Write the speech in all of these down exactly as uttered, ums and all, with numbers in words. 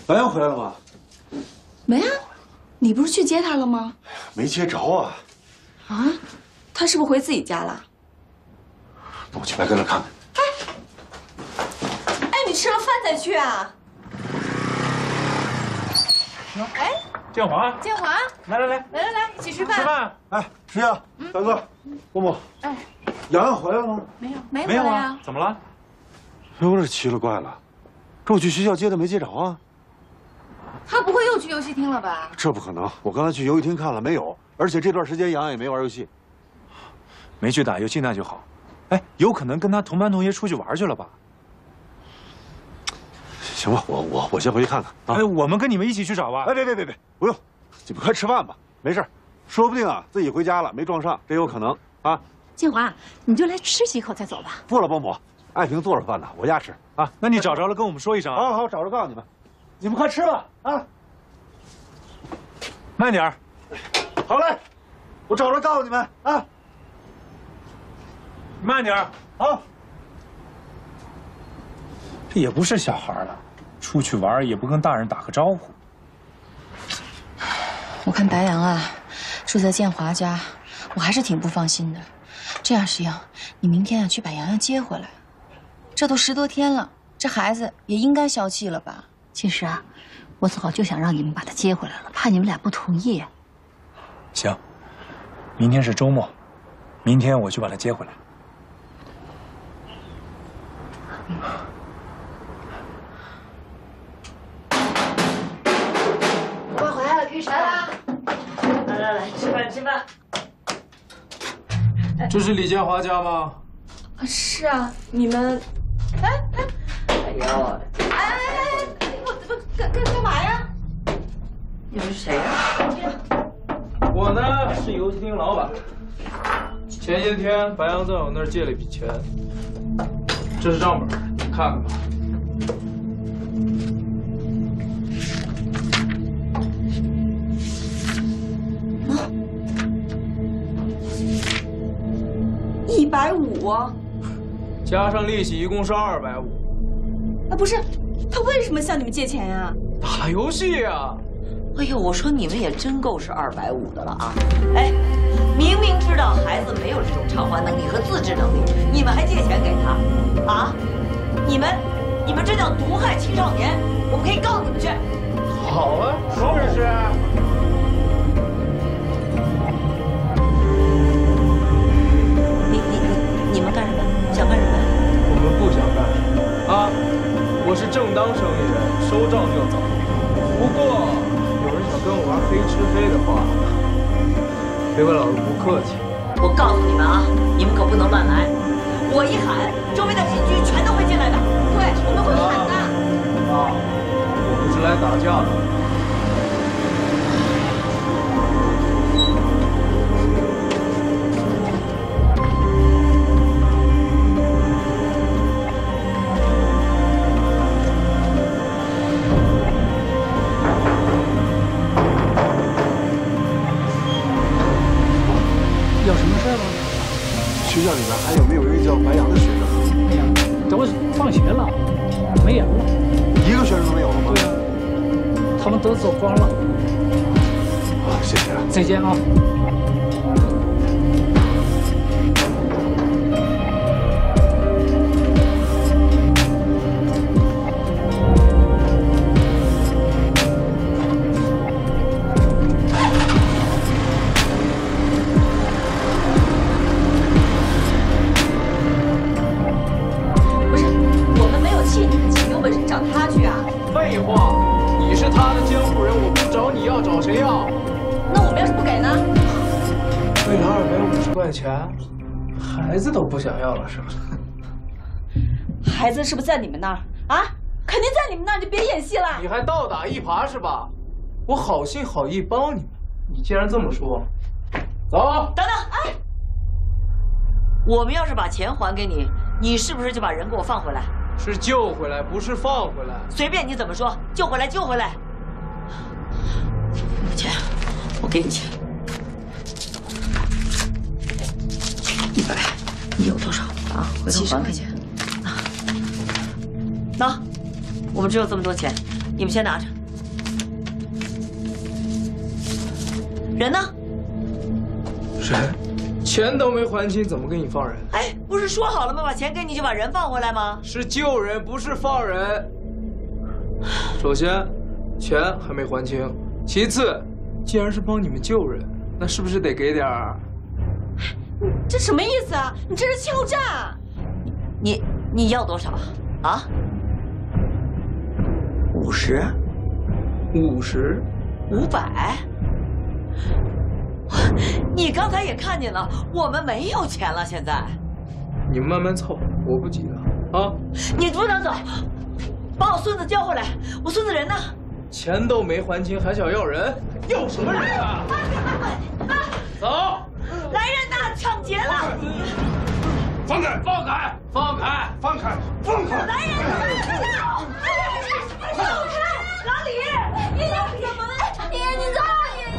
白杨回来了吗？ 没啊，你不是去接他了吗？ 没接着啊。 啊，他是不是回自己家了？ 那我去白跟着看看。 哎，哎，你吃了饭再去啊？哎， 建华， 建华， 来来来， 来来来，一起吃饭。 吃饭。 哎，石阳，大哥，伯母， 哎， 洋洋回来了吗？ 没有，没没有回来啊？ 怎么了？ 哟，这奇了怪了，这我去学校接他没接着啊？ 他不会又去游戏厅了吧？ 这不可能，我刚才去游戏厅看了，没有，而且这段时间洋洋也没玩游戏。 没去打游戏那就好。哎，有可能跟他同班同学出去玩去了吧？ 行吧，我我我先回去看看啊。 哎，我们跟你们一起去找吧。 哎，别别别别，不用，你们快吃饭吧，没事，说不定啊自己回家了没撞上，这有可能啊。 建华，你就来吃几口再走吧。 不了，伯母，爱萍做了饭呢，我家吃啊。 那你找着了跟我们说一声啊。 好好，找着告诉你们，你们快吃吧啊。 慢点儿。 好嘞，我找着告诉你们啊。 慢点儿。 好。 这也不是小孩了，出去玩也不跟大人打个招呼。 我看白杨啊，住在建华家，我还是挺不放心的。这样，石英，你明天啊去把洋洋接回来。这都十多天了，这孩子也应该消气了吧？ 其实啊，我早就想让你们把他接回来了，怕你们俩不同意。 行，明天是周末，明天我去把他接回来。 我爸回来了，可以吃饭啦！来来来，吃饭吃饭。 这是李建华家吗？ 啊，是啊，你们，哎哎，哎呦，哎哎哎，我我干干干嘛呀？ 你们是谁呀？ 我呢是游戏厅老板。前些天白杨在我那儿借了一笔钱，这是账本，你看看吧。 一百五， 加上利息一共是二百五。 啊，不是，他为什么向你们借钱呀？ 打游戏呀！ 哎呦，我说你们也真够是二百五的了啊！哎，明明知道孩子没有这种偿还能力和自制能力，你们还借钱给他，啊？你们，你们这叫毒害青少年！我们可以告你们去。 好啊，是不是？ 你你你你们干什么？想干什么？ 我们不想干啊！我是正当生意人，收账就走。不过有人想跟我玩黑吃黑的话，别怪老子不客气。 我告诉你们啊，你们可不能乱来！我一喊，周围的邻居全都会进来的。 对，我们会喊的。 啊，我不是来打架的。 有什么事吗？ 学校里面还有没有一个叫白杨的学生？ 哎呀，都放学了，没人了。 一个学生都没有了吗？ 对呀、啊，他们都走光了。 啊，谢谢。 再见啊。 废话，你是他的监护人，我不找你要找谁要？ 那我们要是不给呢？ 为了二百五十块钱，孩子都不想要了是吧？ 孩子是不是在你们那儿啊？肯定在你们那儿，就别演戏了。 你还倒打一耙是吧？我好心好意帮你们，你既然这么说，走。 等等，哎，我们要是把钱还给你，你是不是就把人给我放回来？ 是救回来，不是放回来。 随便你怎么说，救回来，救回来。有钱，我给你钱，一百，你有多少啊？回头还给钱。啊，那我们只有这么多钱，你们先拿着， 人呢？ 人，钱都没还清，怎么给你放人？ 哎，不是说好了吗？把钱给你就把人放回来吗？ 是救人，不是放人。首先，钱还没还清；其次，既然是帮你们救人，那是不是得给点儿？ 这什么意思啊？你这是敲诈！ 你你要多少啊？五十？ 五十？ 五百？你刚才也看见了，我们没有钱了，现在。 你们慢慢凑，我不急的啊。 你不能走，把我孙子交回来。我孙子人呢？ 钱都没还清，还想要人？要什么人啊？走！ 来人呐！抢劫了！ 放开！放开！放开！放开！放开！ 来人呐！放开！老李，爷爷怎么了？爷爷你走啊！爷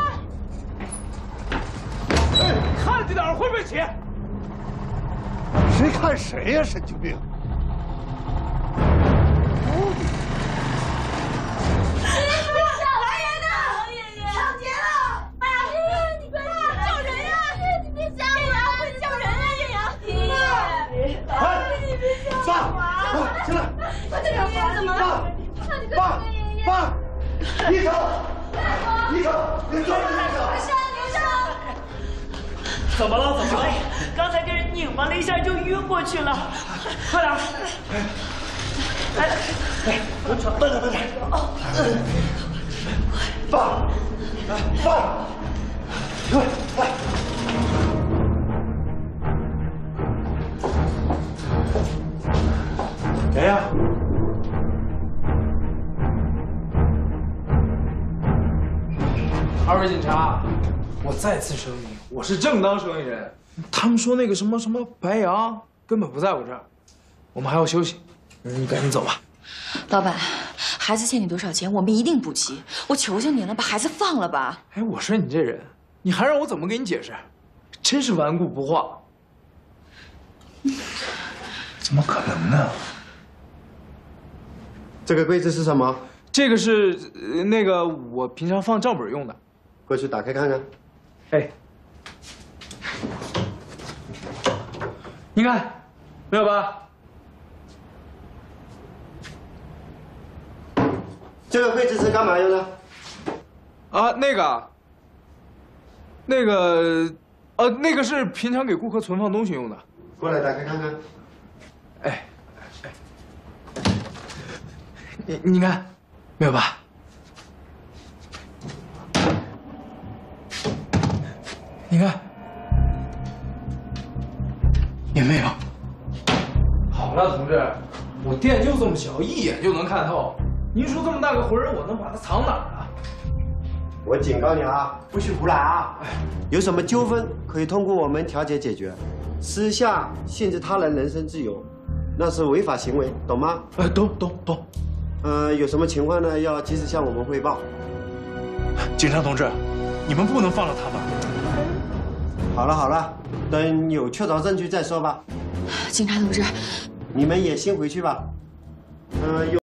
爷。 哎，看着点，会不会起？谁看谁呀？神经病！爸，爸，医生，医生，你做什么？医生，医生， 怎么了？怎么了？ 刚才给人拧巴了一下就晕过去了，快点！哎， 哎，慢点，慢点。哦，爸，爸，快来！谁呀？ 二位警察，我再次声明，我是正当生意人。他们说那个什么什么白羊根本不在我这儿，我们还要休息，你赶紧走吧。 老板，孩子欠你多少钱，我们一定补齐。我求求你了，把孩子放了吧。 哎，我说你这人，你还让我怎么给你解释？真是顽固不化。 怎么可能呢？ 这个柜子是什么？ 这个是、呃、那个我平常放账本用的。 过去打开看看。 哎，你看，没有吧？ 这个柜子是干嘛用的？ 啊，那个，那个，呃、啊，那个是平常给顾客存放东西用的。 过来打开看看。 哎，哎，你你看，没有吧？你看，也没有。好了，同志，我店就这么小，一眼就能看透。您说这么大个魂儿，我能把它藏哪儿啊？ 我警告你啊，不许胡来啊！有什么纠纷可以通过我们调解解决，私下限制他人人身自由，那是违法行为，懂吗？ 哎，懂懂懂。 呃，有什么情况呢，要及时向我们汇报。 警察同志，你们不能放了他们。 好了好了，等有确凿证据再说吧。 警察同志， 你们也先回去吧。呃，有。